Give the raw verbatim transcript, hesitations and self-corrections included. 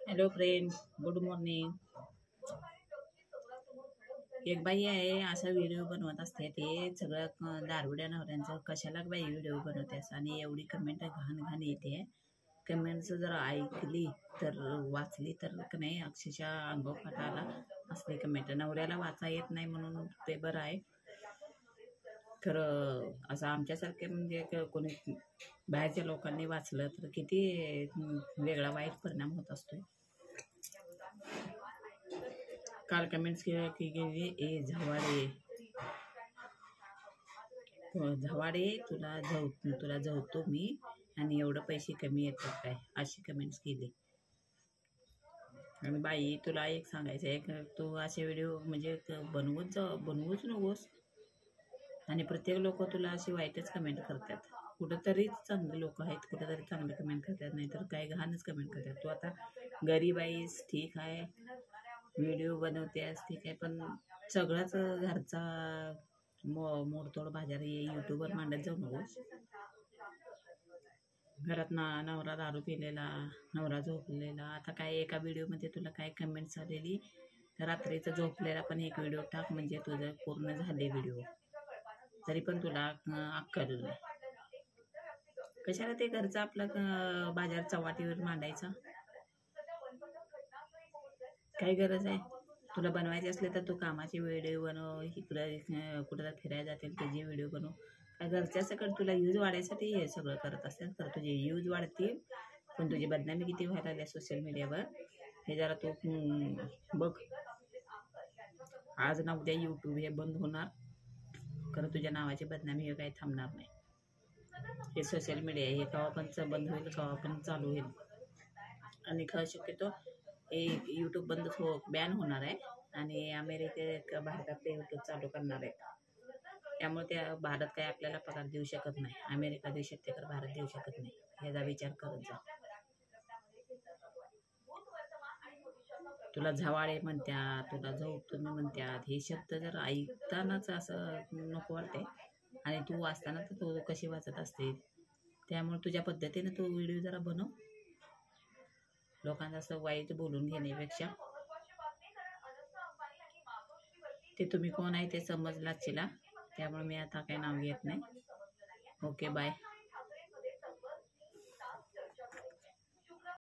Hello friend, good morning. एक बाई आहे असा व्हिडिओ बनवत असते. ते सगळं क- दारुड्या नवऱ्यांचं कशाला बाई व्हिडिओ बनवतेस आणि एवढी कमेंट घाण घाण येते. कमेंट्स जर ऐकली तर वाचली तर का नाही अक्षरशः अंगोपाठाला असली कमेंट. नवऱ्याला वाचा येत नाही म्हणून ते बरं आहे. खरं असं आमच्यासारखे म्हणजे क- कोणी बाहेरच्या लोकांनी वाचलं तर किती अं, वेगळा वाईट परिणाम होत असतो. काल कमेंट्स केल्या की गेली ए झवाडे झवाडे तुला झव तुला झवतो मी आणि एवढं पैसे कमी येतात काय, अशी कमेंट्स केली. आणि बाई तुला एक सांगायचं आहे, तू असे व्हिडिओ म्हणजे क- बनवत जा बनवूच नकोस. आणि प्रत्येक लोक तुला अशी वाईटच कमेंट करतात. कुठंतरी चांगले लोक आहेत, कुठंतरी चांगले कमेंट करतात, नाहीतर काय घाणच कमेंट करतात. तू आता गरीब आहेस ठीक आहे, व्हिडिओ बनवतेस ठीक आहे, पण सगळाच घरचा मो मोडतोड बाजार हे यूट्यूबवर मांडत जाऊ नकोस. घरात ना नवरा दारू पिलेला, नवरा झोपलेला. आता काय एका व्हिडिओमध्ये तुला काय कमेंट्स आलेली, रात्रीचं झोपलेला पण एक व्हिडिओ टाक म्हणजे तुझं पूर्ण झाले व्हिडिओ, तरी पण तुला अं, अक्कल नाही. कशाला ते घरचं आपलं अं, बाजार चव्हाटीवर मांडायचा, काय गरज आहे. तुला बनवायचे असले तर तू कामाचे व्हिडिओ बनव, इकडं अं, कुठं फिरायला जातील त्याचे व्हिडिओ बनव. काय घरच्या सकट तुला यूज वाढायसाठी हे सगळं करत असेल तर तुझे यूज वाढतील, पण तुझी बदनामी किती व्हायला लागल्या सोशल मीडियावर हे जरा तू हम्म, बघ. आज ना उद्या यूट्यूब हे बंद होणार, खरं तुझ्या नावाची बदनामी हे काही थांबणार नाही. हे सोशल मीडिया हे केव्हा पण च- बंद होईल, केव्हा पण चालू होईल. आणि खरं शक्यतो हे यूट्यूब बंद हो बॅन होणार आहे आणि अमेरिकेत भारतात ते यूट्यूब चालू करणार आहे. त्यामुळे त्या भारत काय आपल्याला पगार देऊ शकत नाही, अमेरिका देऊ शकते तर भारत देऊ शकत नाही. याचा विचार करत जा. तुला झवाळे म्हणतात, तुला झोपतुमी म्हणतात, हे शब्द जर ऐकतानाच असं नको वाटते. आणि तू वाचताना तर तू कशी वाचत असते, त्यामुळे तुझ्या पद्धतीने तू व्हिडिओ जरा बनव. लोकांना असं वाईट बोलून घेण्यापेक्षा ते तुम्ही कोण आहे ते समजलाच चिला, त्यामुळे मी आता काही नाव घेत नाही. Okay bye.